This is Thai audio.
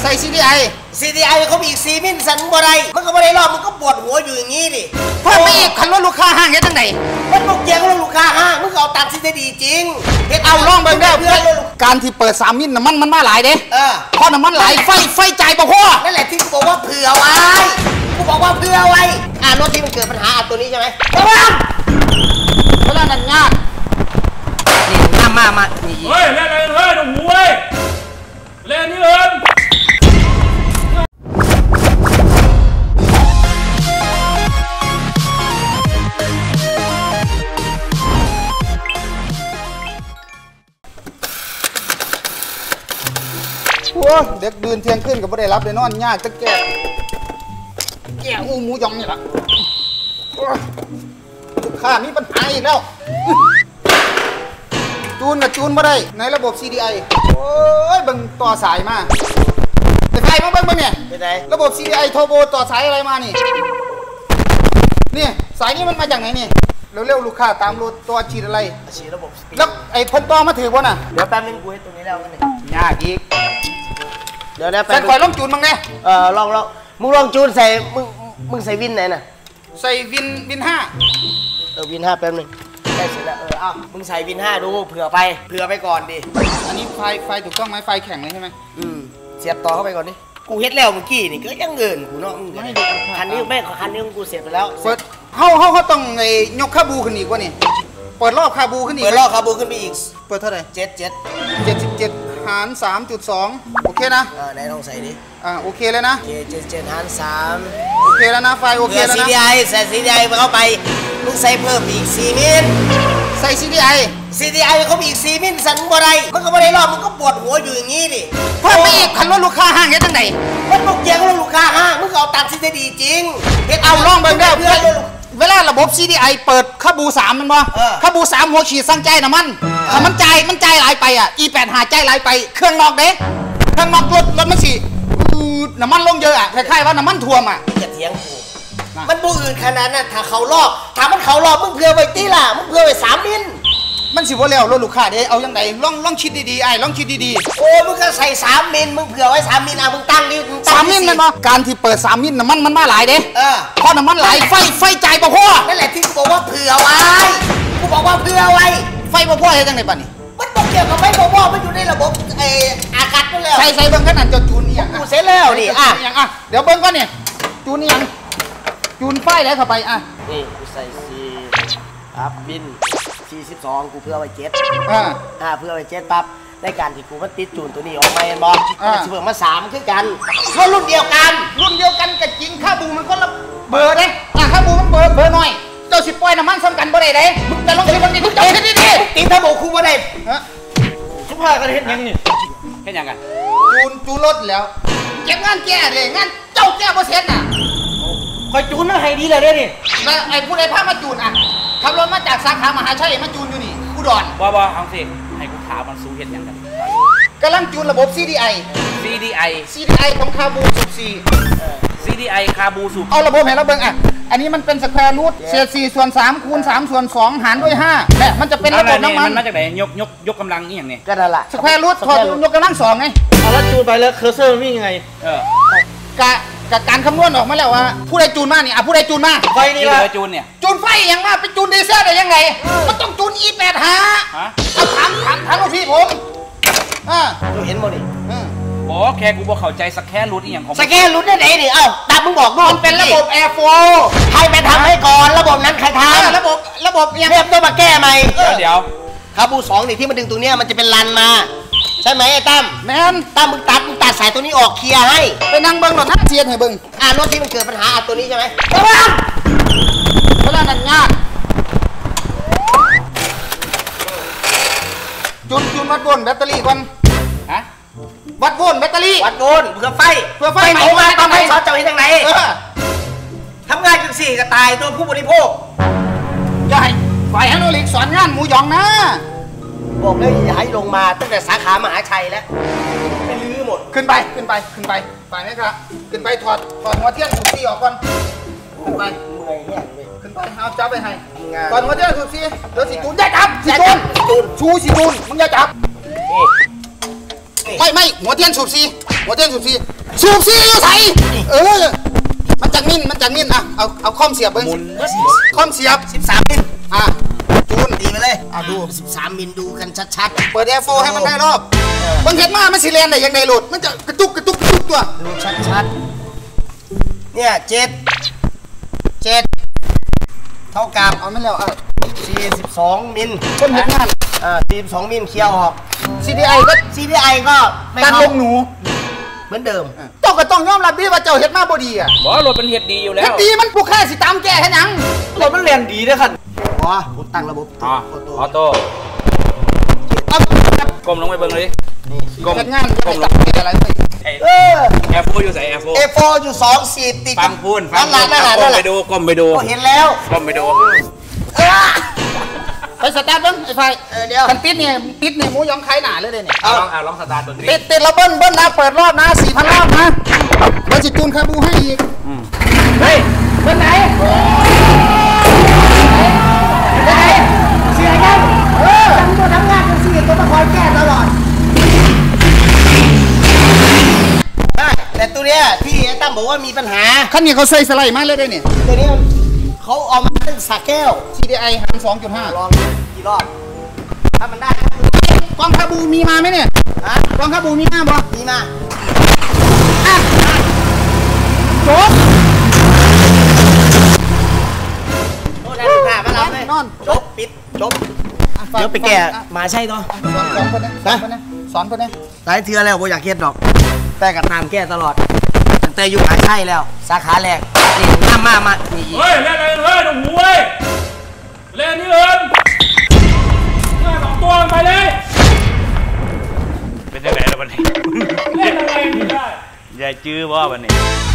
ใส่ CDI เขามีอีก4 มิลสันบ่ได้มันก็บ่ได้รอบมันก็ปวดหัวอยู่อย่างนี้ดิเพิ่มไปอีกคันรถลูกค้าห้างเฮ็ดจังได๋มันบ่เกี่ยวกับลูกค้าห้างมึงเอาตัดสิได้ดีจริงเอาลองเบิ่งเด้อการที่เปิด3 มิลน้ำมันมาหลายเด้พอน้ำมันหลายไฟจ่ายบ่พอนั่นแหละที่กูบอกว่าเผื่อไว้กูบอกว่าเผื่อไว้รถที่มันเกิดปัญหาตัวนี้ใช่ไหมระวังเพราะนั่นงานนี่มานี่เฮ้ยเล่นอะไรเฮ้ยหนูเว้ยเล่นนี่เอิญเด็กดื่นเที่ยงขึ้นก็ไม่ได้รับได้นอนยากจะแก่อูหมูยองนี่แหละข้ามีปัญหาอีกแล้วจูนมาได้ในระบบ CDI โอ้ยบังต่อสายมาแต่ใครมาบังเนี่ยระบบ CDI โทรโบต่อสายอะไรมานี่สายนี้มันมาจากไหนนี่เร็วๆลูกค้าตามรถตัวฉีดอะไรฉีดระบบแล้วไอ้คนต่อมาถือวะน่ะเดี๋ยวแป๊บนึงกูให้ตรงนี้แล้วนี่ยากอีกเดี๋ยวนะใส่คอยลองจูนมั้งเนี่ยลองมึงลองจูนใส่มึงใส่วินไหนน่ะใส่วิน5 วิน5แป๊บนึงได้เสร็จแล้วมึงใส่วิน5ดูเผื่อไปก่อนดิอันนี้ไฟถูกต้องไหมไฟแข็งเลยใช่ไหมเสียบต่อเข้าไปก่อนดิกูเฮ็ดแล้วเมื่อกี้นี่ก็ยังเงินกูเนาะคันนี้แม่คันนี้กูเสียบไปแล้วเปิดเขาต้องยกคาบูขึ้นอีกวะนี่เปิดรอบคาบูขึ้นอีกเปิดรอบคาบูขึ้นไปอีกเปิดเท่าไหร่ 77 หาร 3.2โอเคนะไหนลองใส่ดิโอเคเลยนะ 77หาร 3โอเคแล้วนะไฟโอเคแล้วนะ CDI ใส่ CDI เข้าไปมึงใส่เพิ่มอีก4 มิลใส่ CDI เขามีอีก4 มิลสันบ่ได้มันก็บ่ได้รอบมันก็ปวดหัวอยู่อย่างนี้ดิเพิ่มไปอีกคันรถลูกค้าห้างเฮ็ดจังได๋มันบ่เกี่ยวกับลูกค้าห้างมึงเอาตัดสิได้ดีจริงเอาลองเบิ่งเด้อเวลาระบบ CDI เปิดคาบู3มันบ่คาบู3หัวฉีดสั่งใจน้ำมันถ้ามันจ่ายหลายไปE85จ่ายหลายไปเครื่องนอกเด้เครื่องนอกรถมันสิน้ำมันลงเยอะคล้ายๆว่าน้ำมันท่วมอย่าเถียงกูมันบ่อื่นขนาดนั้นถ้ามันเขารอบมึงเผื่อไว้ตีล่ะมึงเผื่อไว้3 มิลมันสิบ่แล้วรถลูกค้าเด้เอายังไงลองคิดดีๆลองคิดดีๆโอ้มึงก็ใส่3 มิลมึงเผื่อไว้3 มิลมึงตั้งดิ 3 มิลมันบ่การที่เปิด3 มิลน้ำมันมาหลายเด้พอน้ำมันหลายไฟจ่ายบ่พอนั่นแหละที่กูบอกว่าเผื่อไว้กูบอกว่าเผื่อไว้ไฟบ่พอเฮ็ดจังได๋บัดนี้มันบ่เกี่ยวกับไฟบ่พอมันอยู่ในระบบอากาศนั่นแหละใส่เบิ่งกันนั่นจะจูนอีหยังกูเสร็จแล้วนี่เดี๋ยวเบิ่งก่อนนี่จูนอีหยังจูนไฟได้เข้าไปนี่กูใส่บิน42กูเพื่อไว้7เพื่อไว้7ปั๊บในการที่กูมันติดจูนตัวนี้ออกมาเห็นบ่สิเพิ่มมา3คือกันรุ่นเดียวกันก็จริงค่าบูมันคนละเบอร์เด้ค่าบูมันเบอร์น้อยเจ้าสิปล่อยน้ำมันซ้ำกันบ่ได้เด้มึงจะลงที่มันนี่มึงจะเฮ็ดดีๆตีถ้าบอกกูบ่ได้ทุกภาคกันเฮ็ดยังนี่เฮ็ดยังกันจูนรถแล้วเก็บงานแก่เลยงานเจ้าแก่บ่เสร็จน่ะคอยจูนมาให้ดีเลยเด้นี่แล้วไอ้ผู้ใดพามาจูนขับรถมาจากสาขามหาชัยมาจูนอยู่นี่อุดรบ่เอาสิให้กูถามมันสู้เฮ็ดยังกันกำลังจูนระบบ CDI ของคาบู14 CDI คาบูสูบเอาระบบให้เราเบิ่งอันนี้มันเป็นสแควร์รูทเศษ4/3คูณ3/2หารด้วย5และมันจะเป็นระบบน้ำมันมาจากไหนยกกำลังนี่อย่างนี้ก็นั่นแหละสแควร์รูทยกกำลัง2ไงแล้วจูนไปแล้วเคอร์เซอร์วิ่งยังไงกับการคำนวณออกมาแล้วว่าผู้ใดจูนมานี่ผู้ใดจูนมาไฟนี่ละจูนเนี่ยจูนไฟยังมาไปจูนดีเซลได้ยังไงมันต้องจูน E85เอาถามลูกพี่ผมเห็นหมดดิแค่กูบอกเข้าใจสแกนรูทอีกอย่างของสแกนรูทได้ไหนนี่ตามมึงบอกมันเป็นระบบ Airflow ใครไปทำให้ก่อนระบบนั้นใครทำระบบยังเรียบต้องมาแก้ใหม่เดี๋ยวคาบู2นี่ที่มันดึงตรงนี้มันจะเป็นรันมาใช่ไหมไอ้ตั้มแม่นตั้มมึงตัดสายตัวนี้ออกเคลียร์ให้ไปนั่งเบิ้งหน่อยนะเทียนให้เบิ้งรถที่มันเกิดปัญหาตัวนี้ใช่ไหมเพราะนั่นงานจูนวัดวนแบตเตอรี่ก่อนวัดวนแบตเตอรี่วัดวนเพื่อไฟออกมาต้องให้สอนเจ้าเห็นทางไหนทำงานจังสี่ก็ตายตัวผู้บริโภคอย่าให้ฝ่ายฮันโนลิกสอนงานหมูหยองนะบอกเลยอย่าให้ลงมาตั้งแต่สาขามหาชัยแล้วไปลื้อหมดขึ้นไปฝ่ายนี้ครับขึ้นไปถอดหัวเทียนสูบซีออกก่อนขึ้นไปเมื่อยแห้งเลยขึ้นไปเอาจับไปให้ถอดหัวเทียนสูบซีเดี๋ยวสิจูนอย่าจับสิจูนมึงอย่าจับนี่ไม่หัวเทียนสูบซีสูบซีอยู่ใส่มันจังมินอ่ะเอาคอมเสียบเบิ้งคอมเสียบ 13 มิลจูนดีไปเลยดู 13 มิลดูกันชัดๆเปิดแอร์โฟให้มันได้รอบเบิ้งเห็นมามันสิเรียนได้ยังไงหลุดมันจะกระตุกตัวดูชัดๆเนี่ย7เท่ากับเอาไม่แล้ว 42 มิลคนเห็นงาน 42 มิลเคลียร์ออก CDI ก็ตัดลงหนูเหมือนเดิมต้องยอมรับดีว่าเจ้าเห็ดมาบ่ดีอ่ะบอกรถมันเห็ดดีอยู่แล้วเห็ดดีมันผู้ค่าสิตามแก้ให้ยังรถมันเรียนดีด้วยครับผมตั้งระบบออโต้ก้มลงไปเบิ่งเลยก้มงานก้มลงอะไรแอร์โฟอยู่ใส่แอร์โฟอยู่2 ติดฟังพูนนั่นแหละก้มไปดูเห็นแล้วก้มไปดูไปสตาร์ทเบิ้งไอ้ไฟเดี๋ยวกันติดเนี่ยหมูยองไข่หนาเลยเนี่ยลองสตาร์ทตัวนี้ติดแล้วเบิ้ลนะเปิดรอบนะ 4,000 รอบนะเราจะจูนคาบูให้อีกเฮ้ยเบิ้ลไหนเสียยังทำงานเสียตัวมาคอยแก้ตลอดแต่ตัวเนี้ยที่ตั้มบอกว่ามีปัญหาขั้นนี้เขาใส่สไลด์มาเลยได้เนี่ยตัวนี้เขาเอามาเป็นสาแก้ว CDI หาร 2.5 ลองกี่รอบถ้ามันได้กองคาบูมีมาไหมเนี่ยกองคาบูมีมาบ่มีมาจบโน่นนั่นผ่ามาแล้วเลยจบปิดจบเดี๋ยวไปแก่มาใช่ตัวสอนเพื่อนนะหลายเทื่อแล้วโบอยากเฮ็ดดอกแต่กับตามแก้ตลอดตั้งแต่อยู่ขายไข่แล้วสาขาแรกนี่มานี่เฮ้ยเล่นอะไรเฮ้ยหนุ่มหูเล่นนี่เอิญ2 ตัวไปเลยเป็นยังไงล่ะวันนี้เล่นอะไรไม่ได้ยายจื้อว่าวันนี้